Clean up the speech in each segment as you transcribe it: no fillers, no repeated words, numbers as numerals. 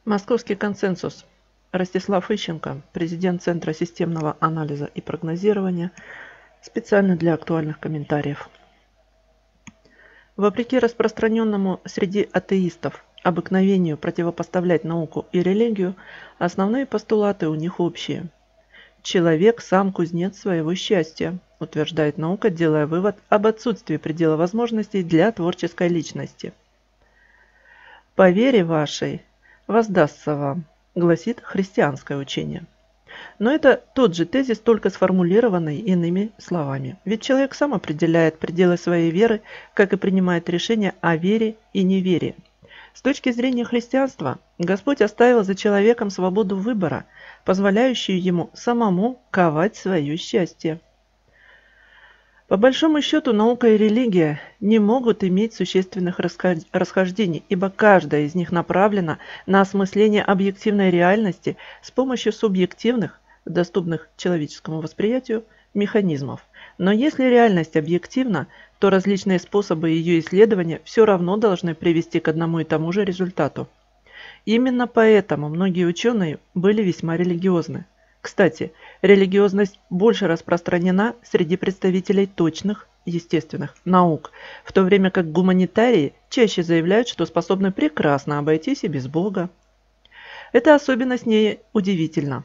Московский консенсус. Ростислав Ищенко, президент Центра системного анализа и прогнозирования, специально для актуальных комментариев. Вопреки распространенному среди атеистов обыкновению противопоставлять науку и религию, основные постулаты у них общие. Человек сам кузнец своего счастья, утверждает наука, делая вывод об отсутствии предела возможностей для творческой личности. По вере вашей воздастся вам, гласит христианское учение. Но это тот же тезис, только сформулированный иными словами. Ведь человек сам определяет пределы своей веры, как и принимает решения о вере и неверии. С точки зрения христианства, Господь оставил за человеком свободу выбора, позволяющую ему самому ковать свое счастье. По большому счету, наука и религия не могут иметь существенных расхождений, ибо каждая из них направлена на осмысление объективной реальности с помощью субъективных, доступных человеческому восприятию, механизмов. Но если реальность объективна, то различные способы ее исследования все равно должны привести к одному и тому же результату. Именно поэтому многие ученые были весьма религиозны. Кстати, религиозность больше распространена среди представителей точных, естественных наук, в то время как гуманитарии чаще заявляют, что способны прекрасно обойтись и без Бога. Эта особенность не удивительна.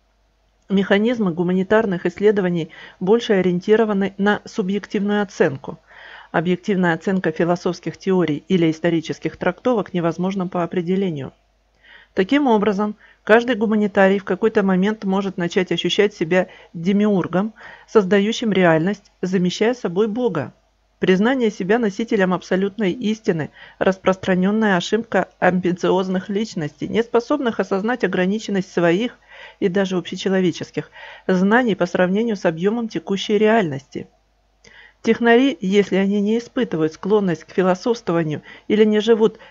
Механизмы гуманитарных исследований больше ориентированы на субъективную оценку. Объективная оценка философских теорий или исторических трактовок невозможна по определению. Таким образом, каждый гуманитарий в какой-то момент может начать ощущать себя демиургом, создающим реальность, замещая собой Бога. Признание себя носителем абсолютной истины – распространенная ошибка амбициозных личностей, не способных осознать ограниченность своих и даже общечеловеческих знаний по сравнению с объемом текущей реальности. Технари, если они не испытывают склонность к философствованию или не живут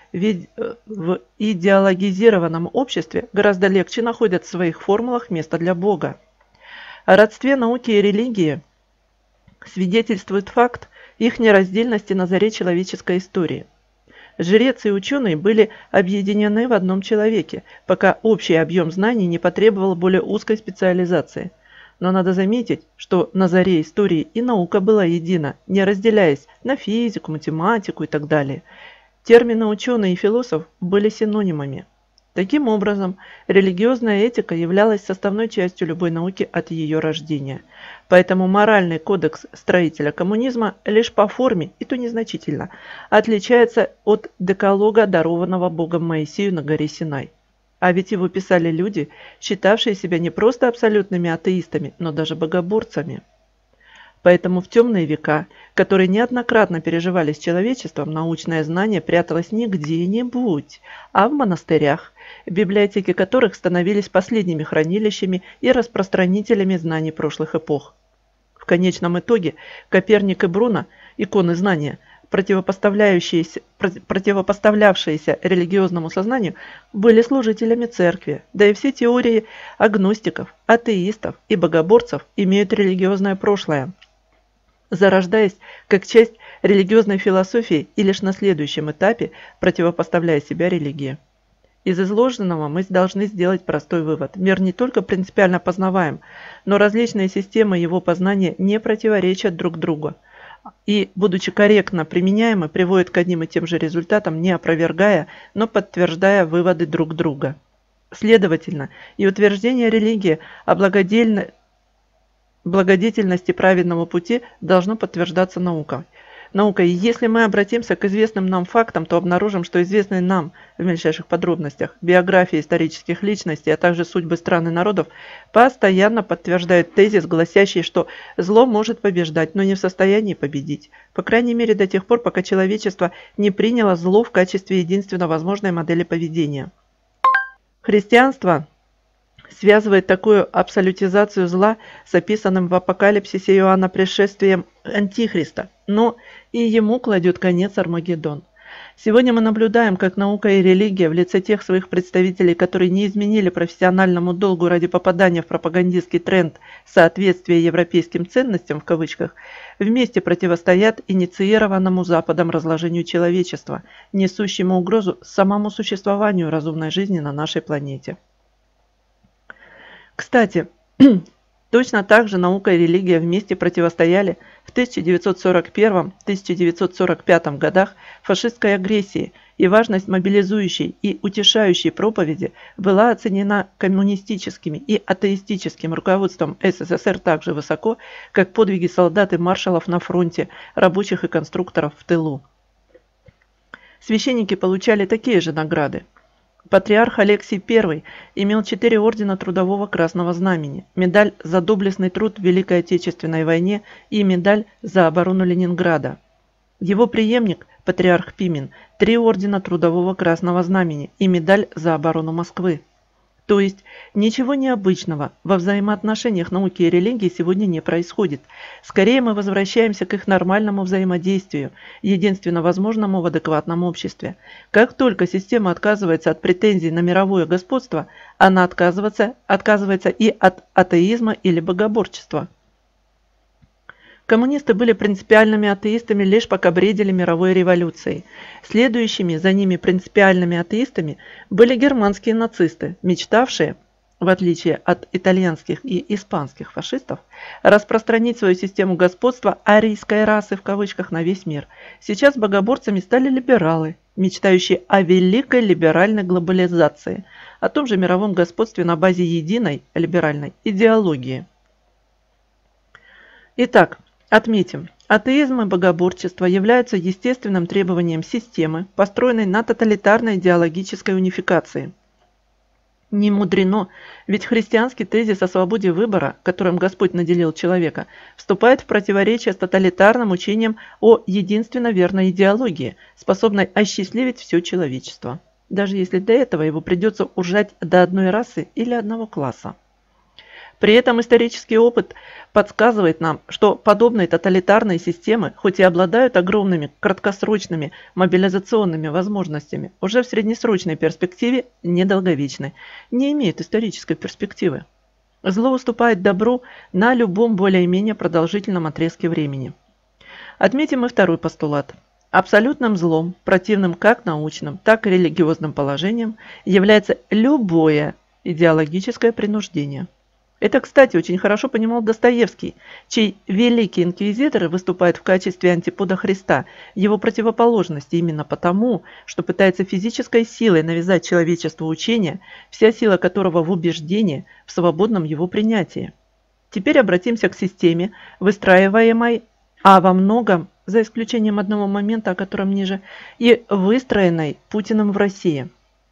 в идеологизированном обществе, гораздо легче находят в своих формулах место для Бога. О родстве науки и религии свидетельствует факт их нераздельности на заре человеческой истории. Жрец и ученый были объединены в одном человеке, пока общий объем знаний не потребовал более узкой специализации. Но надо заметить, что на заре истории и наука была едина, не разделяясь на физику, математику и так далее. Термины ученый и философ были синонимами. Таким образом, религиозная этика являлась составной частью любой науки от ее рождения. Поэтому моральный кодекс строителя коммунизма лишь по форме, и то незначительно, отличается от декалога, дарованного Богом Моисею на горе Синай. А ведь его писали люди, считавшие себя не просто абсолютными атеистами, но даже богоборцами. Поэтому в темные века, которые неоднократно переживались человечеством, научное знание пряталось не где-нибудь, а в монастырях, библиотеки которых становились последними хранилищами и распространителями знаний прошлых эпох. В конечном итоге Коперник и Бруно, иконы знания, противопоставлявшиеся религиозному сознанию, были служителями церкви, да и все теории агностиков, атеистов и богоборцев имеют религиозное прошлое, зарождаясь как часть религиозной философии и лишь на следующем этапе противопоставляя себя религии. Из изложенного мы должны сделать простой вывод. Мир не только принципиально познаваем, но различные системы его познания не противоречат друг другу и, будучи корректно применяемы, приводят к одним и тем же результатам, не опровергая, но подтверждая выводы друг друга. Следовательно, и утверждение религии о благодетельности праведного пути должно подтверждаться наукой. Если мы обратимся к известным нам фактам, то обнаружим, что известные нам в мельчайших подробностях биографии исторических личностей, а также судьбы стран и народов постоянно подтверждают тезис, гласящий, что зло может побеждать, но не в состоянии победить. По крайней мере до тех пор, пока человечество не приняло зло в качестве единственно возможной модели поведения. Христианство связывает такую абсолютизацию зла с описанным в Апокалипсисе Иоанна пришествием Антихриста, но и ему кладет конец Армагеддон. Сегодня мы наблюдаем, как наука и религия в лице тех своих представителей, которые не изменили профессиональному долгу ради попадания в пропагандистский тренд соответствия европейским ценностям в кавычках, вместе противостоят инициированному Западом разложению человечества, несущему угрозу самому существованию разумной жизни на нашей планете. Кстати, точно так же наука и религия вместе противостояли в 1941-1945 годах фашистской агрессии, и важность мобилизующей и утешающей проповеди была оценена коммунистическим и атеистическим руководством СССР так же высоко, как подвиги солдат и маршалов на фронте, рабочих и конструкторов в тылу. Священники получали такие же награды. Патриарх Алексий I имел 4 ордена Трудового Красного Знамени, медаль за доблестный труд в Великой Отечественной войне и медаль за оборону Ленинграда. Его преемник, патриарх Пимен, 3 ордена Трудового Красного Знамени и медаль за оборону Москвы. То есть ничего необычного во взаимоотношениях науки и религии сегодня не происходит. Скорее мы возвращаемся к их нормальному взаимодействию, единственно возможному в адекватном обществе. Как только система отказывается от претензий на мировое господство, она отказывается и от атеизма или богоборчества. Коммунисты были принципиальными атеистами лишь пока бредили мировой революцией. Следующими за ними принципиальными атеистами были германские нацисты, мечтавшие, в отличие от итальянских и испанских фашистов, распространить свою систему господства арийской расы в кавычках на весь мир. Сейчас богоборцами стали либералы, мечтающие о великой либеральной глобализации, о том же мировом господстве на базе единой либеральной идеологии. Итак, отметим, атеизм и богоборчество являются естественным требованием системы, построенной на тоталитарной идеологической унификации. Не мудрено, ведь христианский тезис о свободе выбора, которым Господь наделил человека, вступает в противоречие с тоталитарным учением о единственно верной идеологии, способной осчастливить все человечество, даже если для этого его придется ужать до одной расы или одного класса. При этом исторический опыт подсказывает нам, что подобные тоталитарные системы, хоть и обладают огромными краткосрочными мобилизационными возможностями, уже в среднесрочной перспективе недолговечны, не имеют исторической перспективы. Зло уступает добру на любом более-менее продолжительном отрезке времени. Отметим и второй постулат. Абсолютным злом, противным как научным, так и религиозным положениям, является любое идеологическое принуждение. Это, кстати, очень хорошо понимал Достоевский, чей великий инквизитор выступает в качестве антипода Христа, его противоположности именно потому, что пытается физической силой навязать человечеству учение, вся сила которого в убеждении, в свободном его принятии. Теперь обратимся к системе, выстраиваемой, а во многом, за исключением одного момента, о котором ниже, и выстроенной Путиным в России.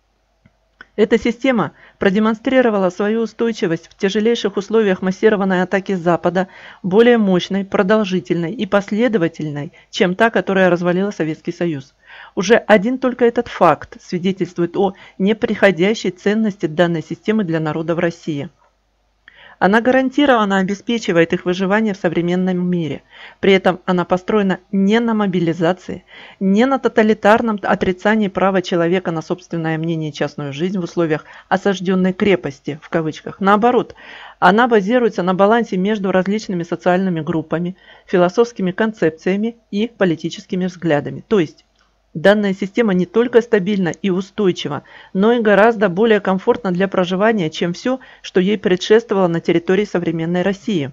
Эта система продемонстрировала свою устойчивость в тяжелейших условиях массированной атаки Запада, более мощной, продолжительной и последовательной, чем та, которая развалила Советский Союз. Уже один только этот факт свидетельствует о непреходящей ценности данной системы для народа в России. Она гарантированно обеспечивает их выживание в современном мире. При этом она построена не на мобилизации, не на тоталитарном отрицании права человека на собственное мнение и частную жизнь в условиях «осажденной крепости», в кавычках. Наоборот, она базируется на балансе между различными социальными группами, философскими концепциями и политическими взглядами. То есть, данная система не только стабильна и устойчива, но и гораздо более комфортна для проживания, чем все, что ей предшествовало на территории современной России.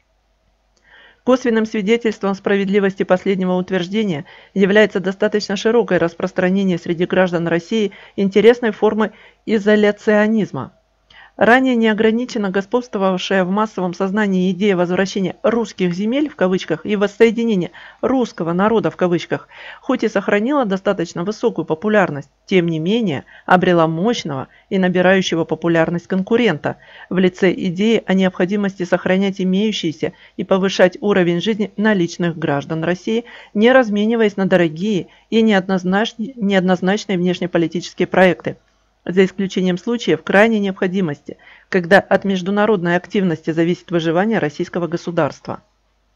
Косвенным свидетельством справедливости последнего утверждения является достаточно широкое распространение среди граждан России интересной формы изоляционизма. Ранее неограниченно господствовавшая в массовом сознании идея возвращения «русских земель» в кавычках и воссоединения «русского народа» в кавычках, хоть и сохранила достаточно высокую популярность, тем не менее обрела мощного и набирающего популярность конкурента в лице идеи о необходимости сохранять имеющиеся и повышать уровень жизни наличных граждан России, не размениваясь на дорогие и неоднозначные внешнеполитические проекты, за исключением случаев крайней необходимости, когда от международной активности зависит выживание российского государства.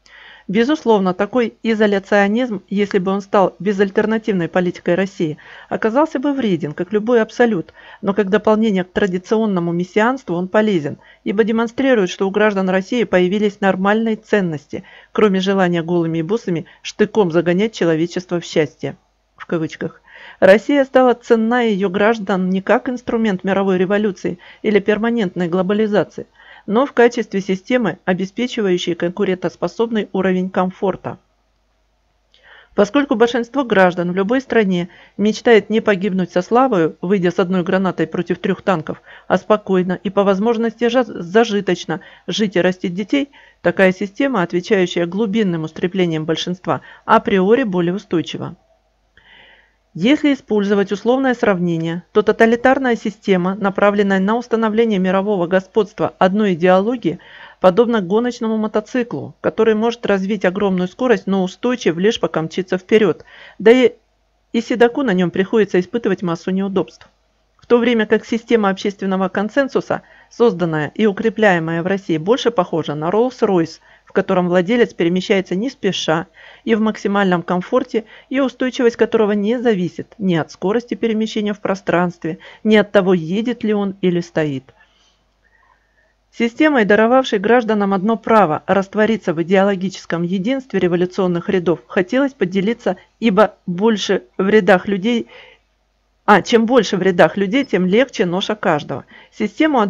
Безусловно, такой изоляционизм, если бы он стал безальтернативной политикой России, оказался бы вреден, как любой абсолют, но как дополнение к традиционному мессианству он полезен, ибо демонстрирует, что у граждан России появились нормальные ценности, кроме желания голыми и босыми штыком загонять человечество в счастье. В кавычках. Россия стала ценна ее граждан не как инструмент мировой революции или перманентной глобализации, но в качестве системы, обеспечивающей конкурентоспособный уровень комфорта. Поскольку большинство граждан в любой стране мечтает не погибнуть со славою, выйдя с одной гранатой против 3 танков, а спокойно и по возможности зажиточно жить и растить детей, такая система, отвечающая глубинным устремлениям большинства, априори более устойчива. Если использовать условное сравнение, то тоталитарная система, направленная на установление мирового господства одной идеологии, подобна гоночному мотоциклу, который может развить огромную скорость, но устойчив лишь пока мчится вперед, да и седоку на нем приходится испытывать массу неудобств. В то время как система общественного консенсуса, созданная и укрепляемая в России, больше похожа на Rolls-Royce, в котором владелец перемещается не спеша и в максимальном комфорте, и устойчивость которого не зависит ни от скорости перемещения в пространстве, ни от того, едет ли он или стоит. Системой, даровавшей гражданам одно право раствориться в идеологическом единстве революционных рядов, хотелось поделиться, ибо больше в рядах людей чем больше в рядах людей, тем легче ноша каждого. Систему,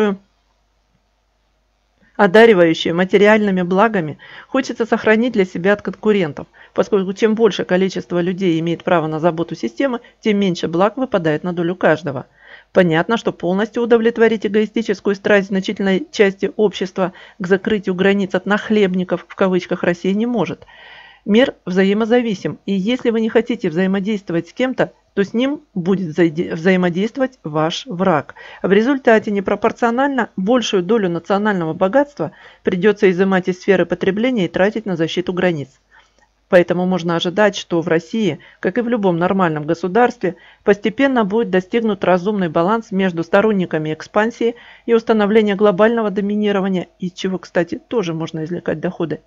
одаривающую материальными благами, хочется сохранить для себя от конкурентов, поскольку чем больше количество людей имеет право на заботу системы, тем меньше благ выпадает на долю каждого. Понятно, что полностью удовлетворить эгоистическую страсть значительной части общества к закрытию границ от «нахлебников» в кавычках Россия не может. Мир взаимозависим, и если вы не хотите взаимодействовать с кем-то, то с ним будет взаимодействовать ваш враг. В результате непропорционально большую долю национального богатства придется изымать из сферы потребления и тратить на защиту границ. Поэтому можно ожидать, что в России, как и в любом нормальном государстве, постепенно будет достигнут разумный баланс между сторонниками экспансии и установления глобального доминирования, из чего, кстати, тоже можно извлекать доходы,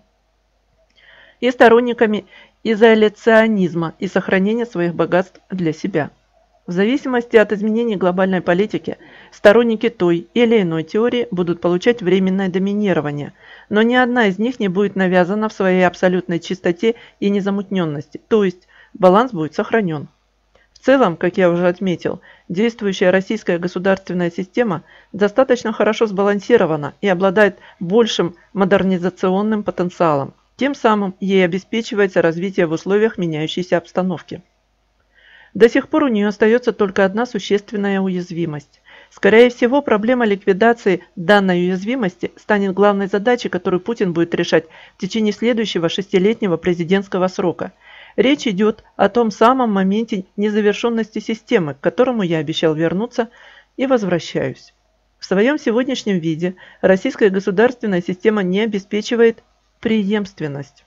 и сторонниками изоляционизма и сохранения своих богатств для себя. В зависимости от изменений глобальной политики, сторонники той или иной теории будут получать временное доминирование, но ни одна из них не будет навязана в своей абсолютной чистоте и незамутненности, то есть баланс будет сохранен. В целом, как я уже отметил, действующая российская государственная система достаточно хорошо сбалансирована и обладает большим модернизационным потенциалом. Тем самым ей обеспечивается развитие в условиях меняющейся обстановки. До сих пор у нее остается только одна существенная уязвимость. Скорее всего, проблема ликвидации данной уязвимости станет главной задачей, которую Путин будет решать в течение следующего 6-летнего президентского срока. Речь идет о том самом моменте незавершенности системы, к которому я обещал вернуться и возвращаюсь. В своем сегодняшнем виде российская государственная система не обеспечивает преемственность.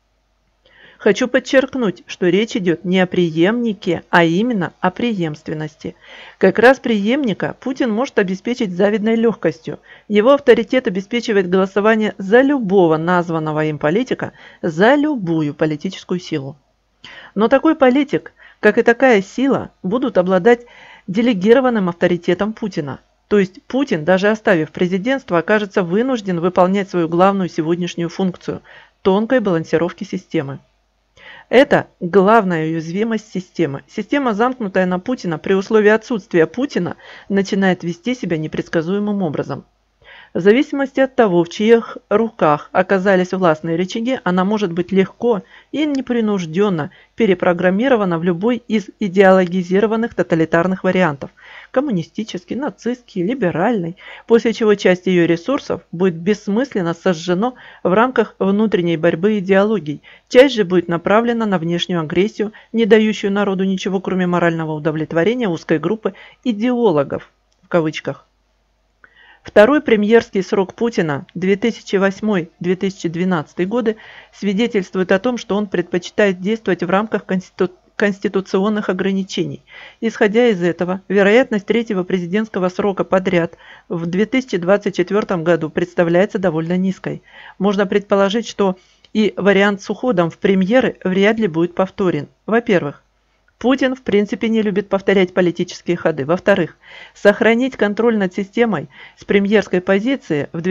Хочу подчеркнуть, что речь идет не о преемнике, а именно о преемственности. Как раз преемника Путин может обеспечить с завидной легкостью. Его авторитет обеспечивает голосование за любого названного им политика, за любую политическую силу. Но такой политик, как и такая сила, будут обладать делегированным авторитетом Путина. То есть Путин, даже оставив президентство, окажется вынужден выполнять свою главную сегодняшнюю функцию – тонкой балансировки системы. Это главная уязвимость системы. Система, замкнутая на Путина, при условии отсутствия Путина, начинает вести себя непредсказуемым образом. В зависимости от того, в чьих руках оказались властные рычаги, она может быть легко и непринужденно перепрограммирована в любой из идеологизированных тоталитарных вариантов – коммунистический, нацистский, либеральный, после чего часть ее ресурсов будет бессмысленно сожжена в рамках внутренней борьбы идеологий, часть же будет направлена на внешнюю агрессию, не дающую народу ничего, кроме морального удовлетворения узкой группы «идеологов» в кавычках. Второй премьерский срок Путина 2008-2012 годы свидетельствует о том, что он предпочитает действовать в рамках конституционных ограничений. Исходя из этого, вероятность третьего президентского срока подряд в 2024 году представляется довольно низкой. Можно предположить, что и вариант с уходом в премьеры вряд ли будет повторен. Во-первых, Путин в принципе не любит повторять политические ходы. Во-вторых, сохранить контроль над системой с премьерской позиции в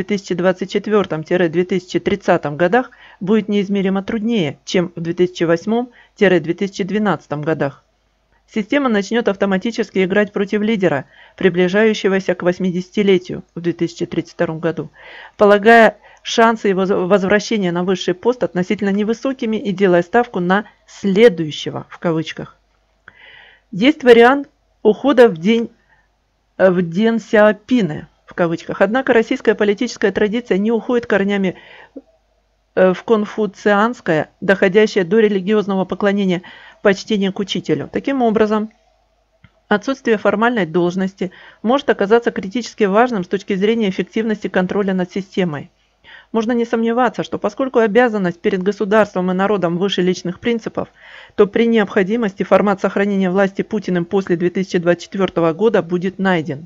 2024-2030 годах будет неизмеримо труднее, чем в 2008-2012 годах. Система начнет автоматически играть против лидера, приближающегося к 80-летию в 2032 году, полагая шансы его возвращения на высший пост относительно невысокими и делая ставку на «следующего» в кавычках. Есть вариант ухода в день Сяопина в кавычках. Однако российская политическая традиция не уходит корнями в конфуцианское, доходящее до религиозного поклонения, почтение к учителю. Таким образом, отсутствие формальной должности может оказаться критически важным с точки зрения эффективности контроля над системой. Можно не сомневаться, что поскольку обязанность перед государством и народом выше личных принципов, то при необходимости формат сохранения власти Путиным после 2024 года будет найден.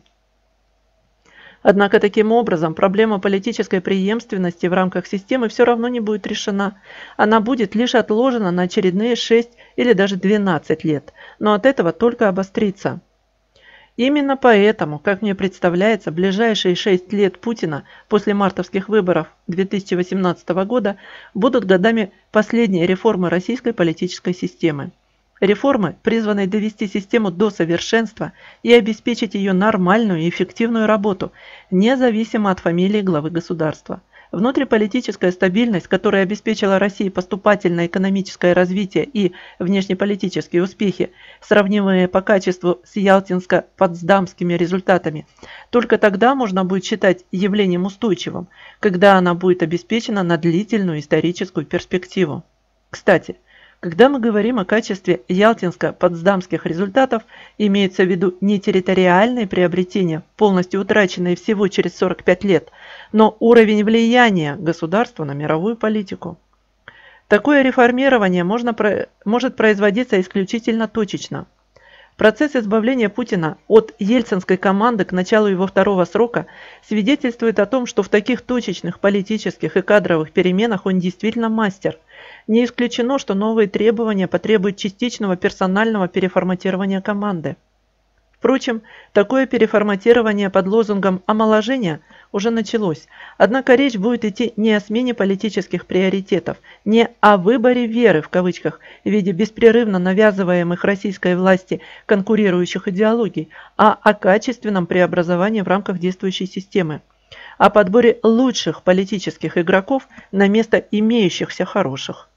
Однако таким образом проблема политической преемственности в рамках системы все равно не будет решена. Она будет лишь отложена на очередные 6 или даже 12 лет, но от этого только обострится. Именно поэтому, как мне представляется, ближайшие 6 лет Путина после мартовских выборов 2018 года будут годами последней реформы российской политической системы. Реформы, призванные довести систему до совершенства и обеспечить ее нормальную и эффективную работу, независимо от фамилии главы государства. Внутриполитическая стабильность, которая обеспечила России поступательное экономическое развитие и внешнеполитические успехи, сравнимые по качеству с ялтинско-потсдамскими результатами, только тогда можно будет считать явлением устойчивым, когда она будет обеспечена на длительную историческую перспективу. Кстати, когда мы говорим о качестве ялтинско-потсдамских результатов, имеется в виду не территориальные приобретения, полностью утраченные всего через 45 лет, но уровень влияния государства на мировую политику. Такое реформирование может производиться исключительно точечно. Процесс избавления Путина от ельцинской команды к началу его второго срока свидетельствует о том, что в таких точечных политических и кадровых переменах он действительно мастер. Не исключено, что новые требования потребуют частичного персонального переформатирования команды. Впрочем, такое переформатирование под лозунгом омоложения уже началось. Однако речь будет идти не о смене политических приоритетов, не о выборе веры в кавычках в виде беспрерывно навязываемых российской власти конкурирующих идеологий, а о качественном преобразовании в рамках действующей системы, о подборе лучших политических игроков на место имеющихся хороших.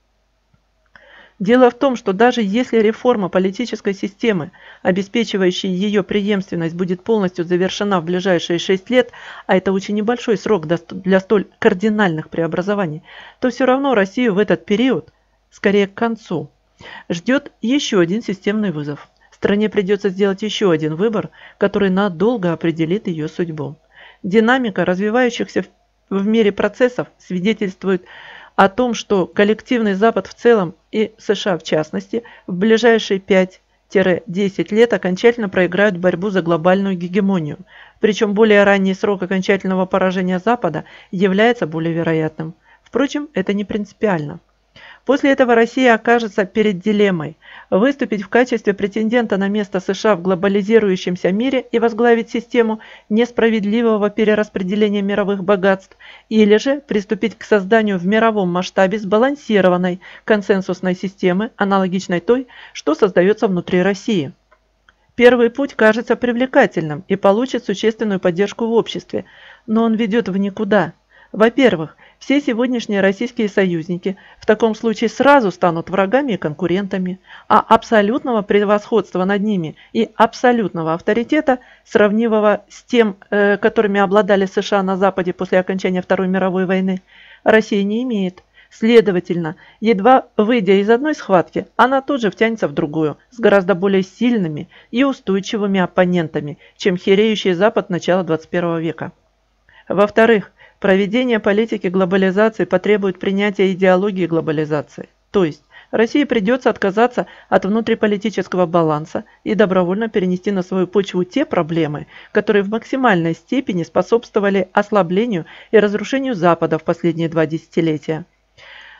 Дело в том, что даже если реформа политической системы, обеспечивающая ее преемственность, будет полностью завершена в ближайшие 6 лет, а это очень небольшой срок для столь кардинальных преобразований, то все равно Россию в этот период, скорее к концу, ждет еще один системный вызов. Стране придется сделать еще один выбор, который надолго определит ее судьбу. Динамика развивающихся в мире процессов свидетельствует о том, что коллективный Запад в целом и США в частности в ближайшие 5-10 лет окончательно проиграют борьбу за глобальную гегемонию. Причем более ранний срок окончательного поражения Запада является более вероятным. Впрочем, это не принципиально. После этого Россия окажется перед дилеммой: выступить в качестве претендента на место США в глобализирующемся мире и возглавить систему несправедливого перераспределения мировых богатств, или же приступить к созданию в мировом масштабе сбалансированной консенсусной системы, аналогичной той, что создается внутри России. Первый путь кажется привлекательным и получит существенную поддержку в обществе, но он ведет в никуда. Во-первых, все сегодняшние российские союзники в таком случае сразу станут врагами и конкурентами, а абсолютного превосходства над ними и абсолютного авторитета, сравнимого с тем, которыми обладали США на Западе после окончания Второй мировой войны, Россия не имеет. Следовательно, едва выйдя из одной схватки, она тут же втянется в другую, с гораздо более сильными и устойчивыми оппонентами, чем хереющий Запад начала 21 века. Во-вторых, проведение политики глобализации потребует принятия идеологии глобализации. То есть России придется отказаться от внутриполитического баланса и добровольно перенести на свою почву те проблемы, которые в максимальной степени способствовали ослаблению и разрушению Запада в последние 2 десятилетия.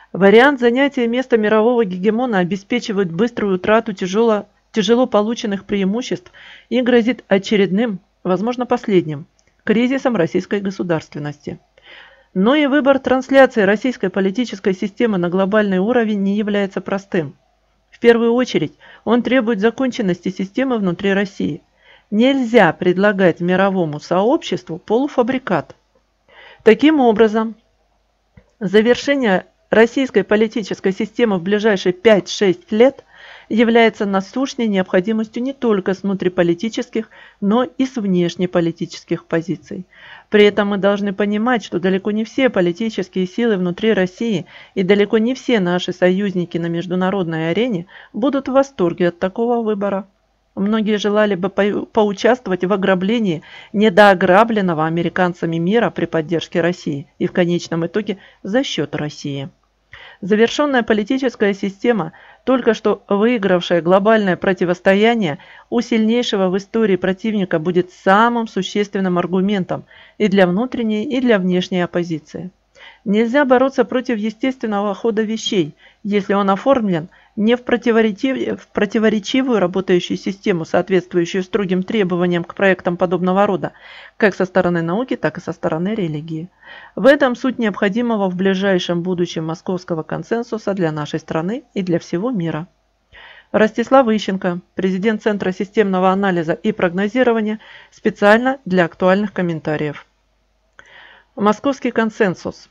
Вариант занятия места мирового гегемона обеспечивает быструю утрату тяжело полученных преимуществ и грозит очередным, возможно последним, кризисом российской государственности. Но и выбор трансляции российской политической системы на глобальный уровень не является простым. В первую очередь, он требует законченности системы внутри России. Нельзя предлагать мировому сообществу полуфабрикат. Таким образом, завершение российской политической системы в ближайшие 5-6 лет является насущной необходимостью не только с внутриполитических, но и с внешнеполитических позиций. При этом мы должны понимать, что далеко не все политические силы внутри России и далеко не все наши союзники на международной арене будут в восторге от такого выбора. Многие желали бы поучаствовать в ограблении недоограбленного американцами мира при поддержке России и в конечном итоге за счет России. Завершенная политическая система, только что выигравшая глобальное противостояние, у сильнейшего в истории противника будет самым существенным аргументом и для внутренней, и для внешней оппозиции. Нельзя бороться против естественного хода вещей, если он оформлен не в противоречивую работающую систему, соответствующую строгим требованиям к проектам подобного рода, как со стороны науки, так и со стороны религии. В этом суть необходимого в ближайшем будущем московского консенсуса для нашей страны и для всего мира. Ростислав Ищенко, президент Центра системного анализа и прогнозирования, специально для актуальных комментариев. Московский консенсус.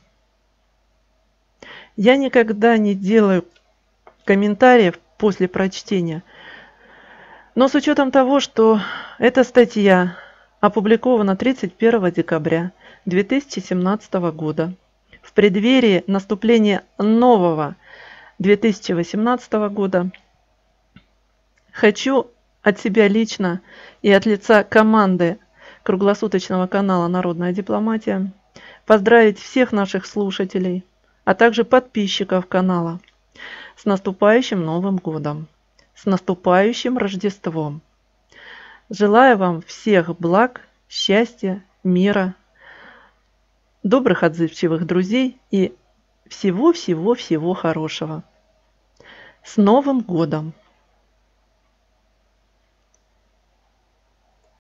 Я никогда не делаю комментариев после прочтения, но с учетом того, что эта статья опубликована 31 декабря 2017 года, в преддверии наступления нового 2018 года, хочу от себя лично и от лица команды круглосуточного канала «Народная дипломатия» поздравить всех наших слушателей, а также подписчиков канала с наступающим Новым годом, с наступающим Рождеством. Желаю вам всех благ, счастья, мира, добрых отзывчивых друзей и всего-всего-всего хорошего. С Новым годом!